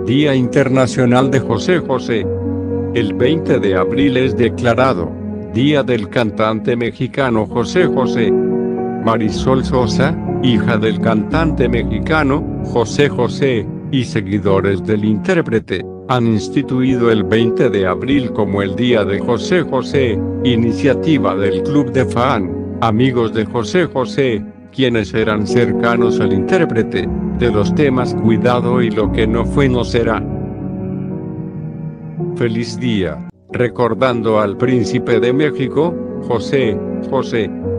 Día Internacional de José José. El 20 de abril es declarado Día del cantante mexicano José José. Marisol Sosa, hija del cantante mexicano José José, y seguidores del intérprete, han instituido el 20 de abril como el Día de José José, iniciativa del Club de Fan, amigos de José José, quienes eran cercanos al intérprete, de los temas Cuidado y Lo que no fue no será. Feliz día, recordando al príncipe de México, José José.